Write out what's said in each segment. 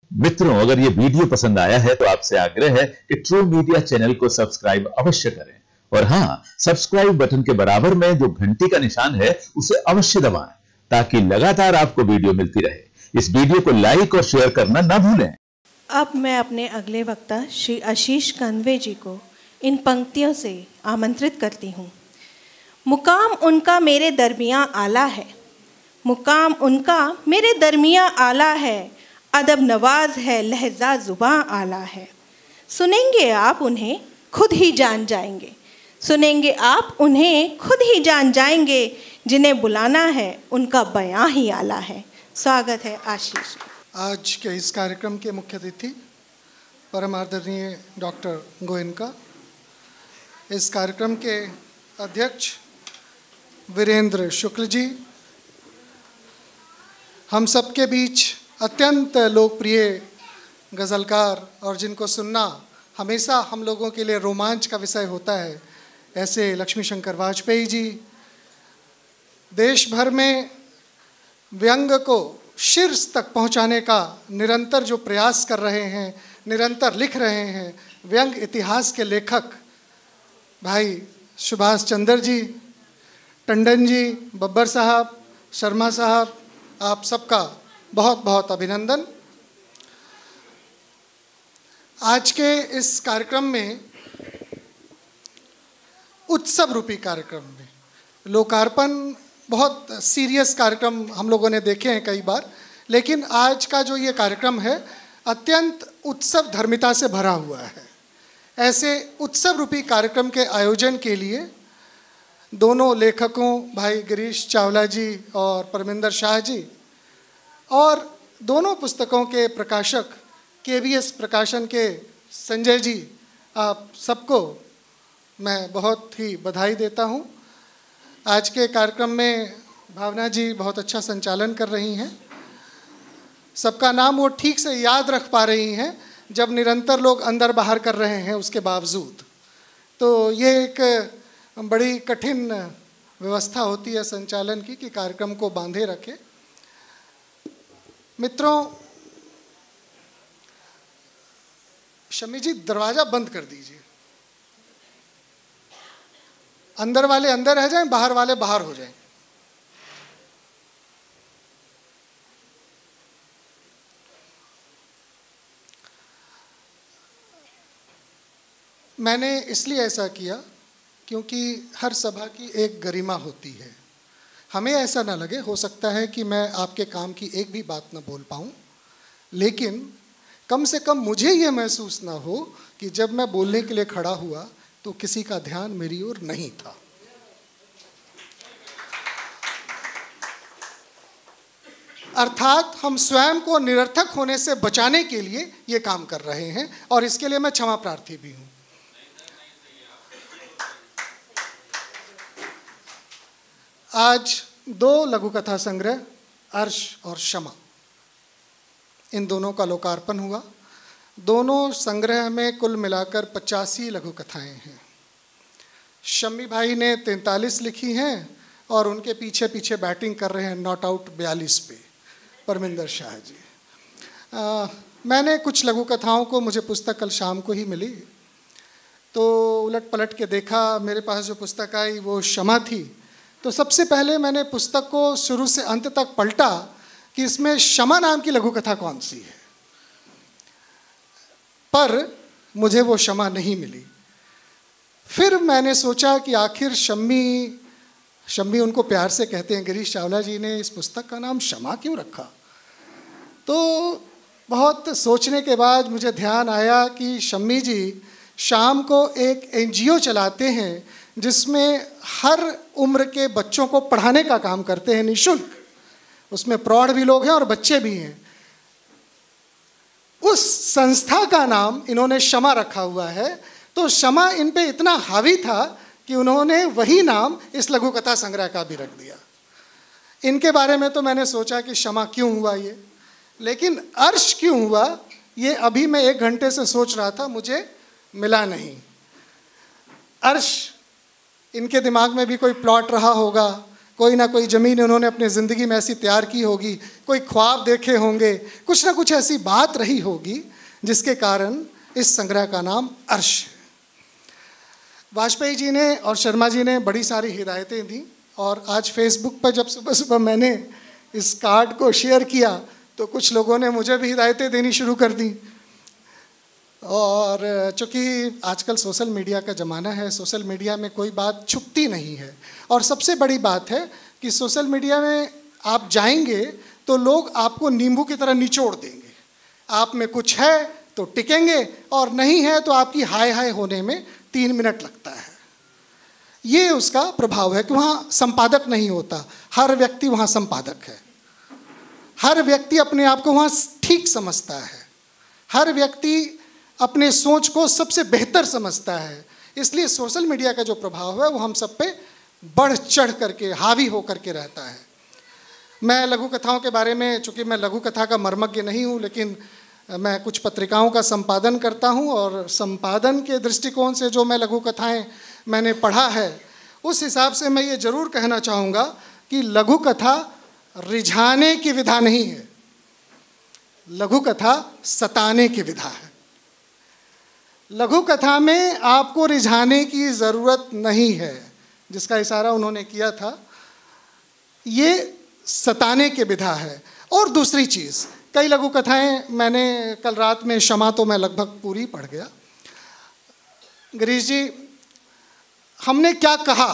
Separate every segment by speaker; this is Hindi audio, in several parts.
Speaker 1: मित्रों, अगर ये वीडियो पसंद आया है तो आपसे आग्रह है कि ट्रू मीडिया चैनल को सब्सक्राइब अवश्य करें और हाँ, सब्सक्राइब बटन के बराबर में जो घंटी का निशान है उसे अवश्य दबाएं ताकि लगातार आपको वीडियो मिलती रहे। इस वीडियो को लाइक और शेयर करना ना भूलें।
Speaker 2: अब मैं अपने अगले वक्ता श्री आशीष कांदवे जी को इन पंक्तियों से आमंत्रित करती हूँ। मुकाम उनका मेरे दरमियाँ आला है, मुकाम उनका मेरे दरमियाँ आला है, अदब नवाज है, लहजा ज़ुबां आला है। सुनेंगे आप उन्हें खुद ही जान जाएंगे, सुनेंगे आप उन्हें खुद ही जान जाएंगे, जिन्हें बुलाना है उनका बयां ही आला है। स्वागत है आशीष।
Speaker 3: आज के इस कार्यक्रम के मुख्य अतिथि परम आदरणीय डॉक्टर गोयनका, इस कार्यक्रम के अध्यक्ष वीरेंद्र शुक्ल जी, हम सबके बीच अत्यंत लोकप्रिय गज़लकार और जिनको सुनना हमेशा हम लोगों के लिए रोमांच का विषय होता है, ऐसे लक्ष्मी शंकर वाजपेयी जी, देश भर में व्यंग को शीर्ष तक पहुंचाने का निरंतर जो प्रयास कर रहे हैं, निरंतर लिख रहे हैं, व्यंग इतिहास के लेखक भाई सुभाष चंद्र जी, टंडन जी, बब्बर साहब, शर्मा साहब, आप सबका बहुत बहुत अभिनंदन। आज के इस कार्यक्रम में, उत्सव रूपी कार्यक्रम में, लोकार्पण बहुत सीरियस कार्यक्रम हम लोगों ने देखे हैं कई बार, लेकिन आज का जो ये कार्यक्रम है अत्यंत उत्सव धर्मिता से भरा हुआ है। ऐसे उत्सव रूपी कार्यक्रम के आयोजन के लिए दोनों लेखकों भाई गिरीश चावला जी और परमिंदर शाह जी और दोनों पुस्तकों के प्रकाशक KBS प्रकाशन के संजय जी, आप सबको मैं बहुत ही बधाई देता हूँ। आज के कार्यक्रम में भावना जी बहुत अच्छा संचालन कर रही हैं, सबका नाम वो ठीक से याद रख पा रही हैं जब निरंतर लोग अंदर बाहर कर रहे हैं उसके बावजूद। तो ये एक बड़ी कठिन व्यवस्था होती है संचालन की कि कार्यक्रम को बांधे रखे। मित्रों, शमी जी दरवाज़ा बंद कर दीजिए, अंदर वाले अंदर रह जाएं, बाहर वाले बाहर हो जाएं। मैंने इसलिए ऐसा किया क्योंकि हर सभा की एक गरिमा होती है। हमें ऐसा ना लगे, हो सकता है कि मैं आपके काम की एक भी बात ना बोल पाऊँ, लेकिन कम से कम मुझे ये महसूस ना हो कि जब मैं बोलने के लिए खड़ा हुआ तो किसी का ध्यान मेरी ओर नहीं था। अर्थात हम स्वयं को निरर्थक होने से बचाने के लिए ये काम कर रहे हैं और इसके लिए मैं क्षमा प्रार्थी भी हूँ। आज दो लघु कथा संग्रह अर्श और क्षमा, इन दोनों का लोकार्पण हुआ। दोनों संग्रह में कुल मिलाकर 85 लघु कथाएं हैं। शम्मी भाई ने 43 लिखी हैं और उनके पीछे पीछे बैटिंग कर रहे हैं नॉट आउट 42 पे परमिंदर शाह जी। मैंने कुछ लघु कथाओं को, मुझे पुस्तक कल शाम को ही मिली, तो उलट पलट के देखा, मेरे पास जो पुस्तक आई वो क्षमा थी। तो सबसे पहले मैंने पुस्तक को शुरू से अंत तक पलटा कि इसमें क्षमा नाम की लघु कथा कौन सी है, पर मुझे वो क्षमा नहीं मिली। फिर मैंने सोचा कि आखिर शम्मी उनको प्यार से कहते हैं, गिरीश चावला जी ने इस पुस्तक का नाम क्षमा क्यों रखा। तो बहुत सोचने के बाद मुझे ध्यान आया कि शम्मी जी शाम को एक NGO चलाते हैं जिसमें हर उम्र के बच्चों को पढ़ाने का काम करते हैं निःशुल्क। उसमें प्रौढ़ भी लोग हैं और बच्चे भी हैं। उस संस्था का नाम इन्होंने क्षमा रखा हुआ है, तो क्षमा इन पे इतना हावी था कि उन्होंने वही नाम इस लघु कथा संग्रह का भी रख दिया। इनके बारे में तो मैंने सोचा कि क्षमा क्यों हुआ ये, लेकिन अर्श क्यों हुआ ये अभी मैं 1 घंटे से सोच रहा था, मुझे मिला नहीं। अर्श, इनके दिमाग में भी कोई प्लॉट रहा होगा, कोई ना कोई ज़मीन उन्होंने अपनी ज़िंदगी में ऐसी तैयार की होगी, कोई ख्वाब देखे होंगे, कुछ ना कुछ ऐसी बात रही होगी जिसके कारण इस संग्रह का नाम अर्श है। वाजपेयी जी ने और शर्मा जी ने बड़ी सारी हिदायतें दी, और आज फेसबुक पर जब सुबह सुबह मैंने इस कार्ड को शेयर किया तो कुछ लोगों ने मुझे भी हिदायतें देनी शुरू कर दी। और चूँकि आजकल सोशल मीडिया का ज़माना है, सोशल मीडिया में कोई बात छुपती नहीं है, और सबसे बड़ी बात है कि सोशल मीडिया में आप जाएंगे तो लोग आपको नींबू की तरह निचोड़ देंगे। आप में कुछ है तो टिकेंगे, और नहीं है तो आपकी हाय हाय होने में 3 मिनट लगता है। ये उसका प्रभाव है कि वहाँ संपादक नहीं होता, हर व्यक्ति वहाँ संपादक है। हर व्यक्ति अपने आप को वहाँ ठीक समझता है, हर व्यक्ति अपने सोच को सबसे बेहतर समझता है। इसलिए सोशल मीडिया का जो प्रभाव है वो हम सब पे बढ़ चढ़ करके हावी होकर के रहता है। मैं लघु कथाओं के बारे में, चूँकि मैं लघु कथा का मर्मज्ञ नहीं हूँ, लेकिन मैं कुछ पत्रिकाओं का संपादन करता हूँ, और संपादन के दृष्टिकोण से जो मैं लघु कथाएँ मैंने पढ़ा है, उस हिसाब से मैं ये ज़रूर कहना चाहूँगा कि लघु कथा रिझाने की विधा नहीं है, लघु कथा सताने की विधा है। लघु कथा में आपको रिझाने की ज़रूरत नहीं है, जिसका इशारा उन्होंने किया था, ये सताने की विधा है। और दूसरी चीज़, कई लघु कथाएँ मैंने कल रात में क्षमा तो मैं लगभग पूरी पढ़ गया। गिरीश जी, हमने क्या कहा,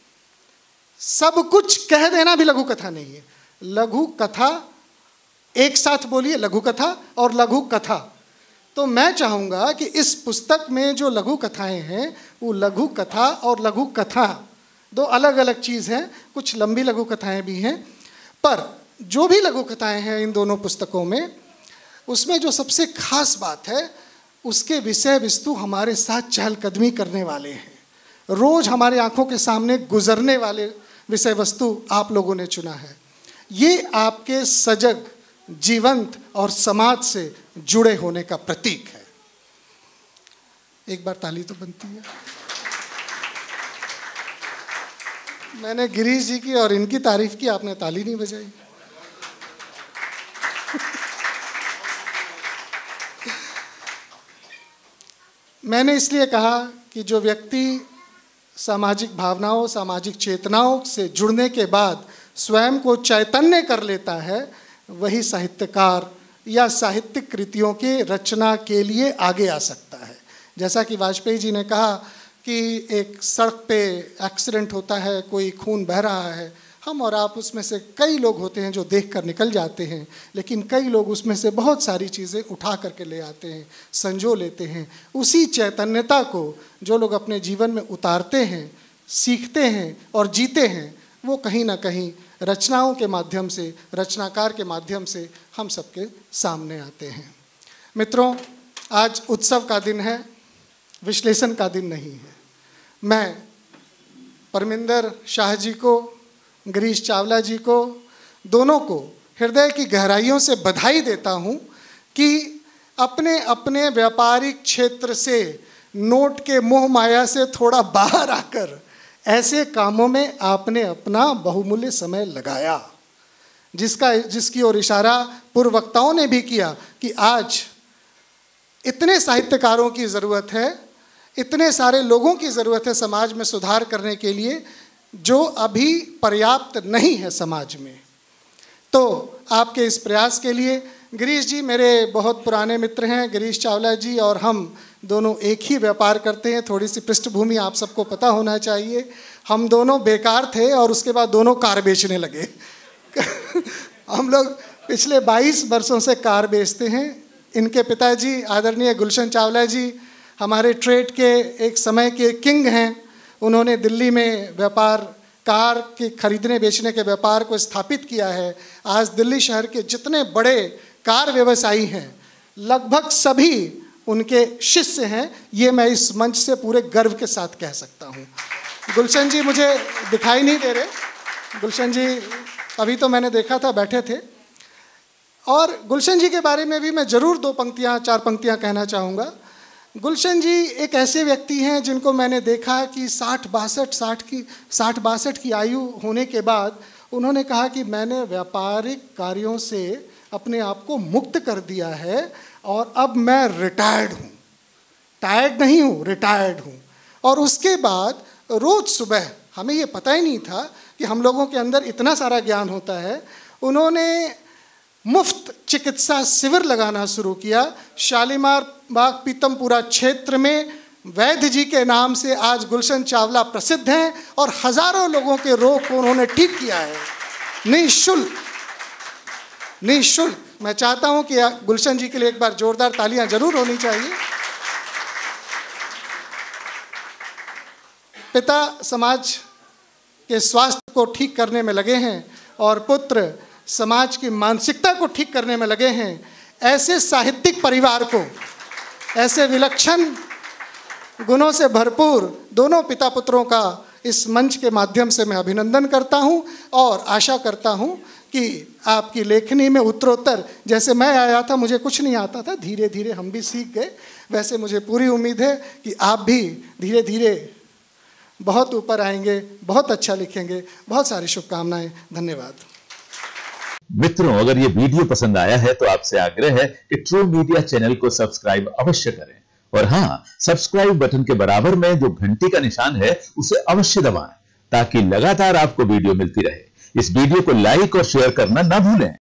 Speaker 3: सब कुछ कह देना भी लघु कथा नहीं है। लघु कथा, एक साथ बोलिए, लघु कथा और लघु कथा। तो मैं चाहूँगा कि इस पुस्तक में जो लघु कथाएं हैं वो लघु कथा और लघु कथा दो अलग अलग चीज़ हैं। कुछ लंबी लघु कथाएं भी हैं, पर जो भी लघु कथाएं हैं इन दोनों पुस्तकों में, उसमें जो सबसे खास बात है, उसके विषय वस्तु हमारे साथ चहलकदमी करने वाले हैं, रोज़ हमारे आंखों के सामने गुजरने वाले विषय वस्तु आप लोगों ने चुना है। ये आपके सजग, जीवंत और समाज से जुड़े होने का प्रतीक है। एक बार ताली तो बनती है। मैंने गिरीश जी की और इनकी तारीफ की, आपने ताली नहीं बजाई। मैंने इसलिए कहा कि जो व्यक्ति सामाजिक भावनाओं, सामाजिक चेतनाओं से जुड़ने के बाद स्वयं को चैतन्य कर लेता है, वही साहित्यकार या साहित्यिक कृतियों के रचना के लिए आगे आ सकता है। जैसा कि वाजपेयी जी ने कहा कि एक सड़क पे एक्सीडेंट होता है, कोई खून बह रहा है, हम और आप उसमें से कई लोग होते हैं जो देखकर निकल जाते हैं, लेकिन कई लोग उसमें से बहुत सारी चीज़ें उठा करके ले आते हैं, संजो लेते हैं। उसी चैतन्यता को जो लोग अपने जीवन में उतारते हैं, सीखते हैं और जीते हैं, वो कहीं ना कहीं रचनाओं के माध्यम से, रचनाकार के माध्यम से हम सबके सामने आते हैं। मित्रों, आज उत्सव का दिन है, विश्लेषण का दिन नहीं है। मैं परमिंदर शाह जी को, गिरीश चावला जी को, दोनों को हृदय की गहराइयों से बधाई देता हूँ कि अपने अपने व्यापारिक क्षेत्र से, नोट के मोह माया से थोड़ा बाहर आकर ऐसे कामों में आपने अपना बहुमूल्य समय लगाया, जिसकी ओर इशारा पूर्व वक्ताओं ने भी किया कि आज इतने साहित्यकारों की ज़रूरत है, इतने सारे लोगों की ज़रूरत है समाज में सुधार करने के लिए, जो अभी पर्याप्त नहीं है समाज में। तो आपके इस प्रयास के लिए गिरीश जी मेरे बहुत पुराने मित्र हैं। गिरीश चावला जी और हम दोनों एक ही व्यापार करते हैं। थोड़ी सी पृष्ठभूमि आप सबको पता होना चाहिए। हम दोनों बेकार थे और उसके बाद दोनों कार बेचने लगे। हम लोग पिछले 22 वर्षों से कार बेचते हैं। इनके पिताजी आदरणीय गुलशन चावला जी हमारे ट्रेड के एक समय के किंग हैं। उन्होंने दिल्ली में व्यापार, कार के खरीदने बेचने के व्यापार को स्थापित किया है। आज दिल्ली शहर के जितने बड़े कार व्यवसायी हैं, लगभग सभी उनके शिष्य हैं। ये मैं इस मंच से पूरे गर्व के साथ कह सकता हूँ। गुलशन जी मुझे दिखाई नहीं दे रहे, गुलशन जी अभी तो मैंने देखा था बैठे थे। और गुलशन जी के बारे में भी मैं ज़रूर 2 पंक्तियाँ 4 पंक्तियाँ कहना चाहूँगा गुलशन जी एक ऐसे व्यक्ति हैं जिनको मैंने देखा कि 60-62 की आयु होने के बाद उन्होंने कहा कि मैंने व्यापारिक कार्यों से अपने आप को मुक्त कर दिया है और अब मैं रिटायर्ड हूँ, टायर्ड नहीं हूँ, रिटायर्ड हूँ। और उसके बाद रोज़ सुबह, हमें ये पता ही नहीं था कि हम लोगों के अंदर इतना सारा ज्ञान होता है, उन्होंने मुफ्त चिकित्सा शिविर लगाना शुरू किया। शालीमार बाग पीतमपुरा क्षेत्र में वैद्य जी के नाम से आज गुलशन चावला प्रसिद्ध हैं और हजारों लोगों के रोग को उन्होंने ठीक किया है निःशुल्क। निःशुल्क। मैं चाहता हूं कि गुलशन जी के लिए एक बार जोरदार तालियां जरूर होनी चाहिए। पिता समाज के स्वास्थ्य को ठीक करने में लगे हैं और पुत्र समाज की मानसिकता को ठीक करने में लगे हैं। ऐसे साहित्यिक परिवार को, ऐसे विलक्षण गुणों से भरपूर दोनों पिता पुत्रों का इस मंच के माध्यम से मैं अभिनंदन करता हूं और आशा करता हूं कि आपकी लेखनी में उत्तरोत्तर, जैसे मैं आया था मुझे कुछ नहीं आता था, धीरे धीरे हम भी सीख गए, वैसे मुझे पूरी उम्मीद है कि आप भी धीरे धीरे बहुत ऊपर आएंगे, बहुत अच्छा लिखेंगे। बहुत सारी शुभकामनाएं। धन्यवाद।
Speaker 1: मित्रों, अगर ये वीडियो पसंद आया है तो आपसे आग्रह है कि ट्रू मीडिया चैनल को सब्सक्राइब अवश्य करें और हाँ, सब्सक्राइब बटन के बराबर में जो घंटी का निशान है उसे अवश्य दबाएं ताकि लगातार आपको वीडियो मिलती रहे। इस वीडियो को लाइक और शेयर करना ना भूलें।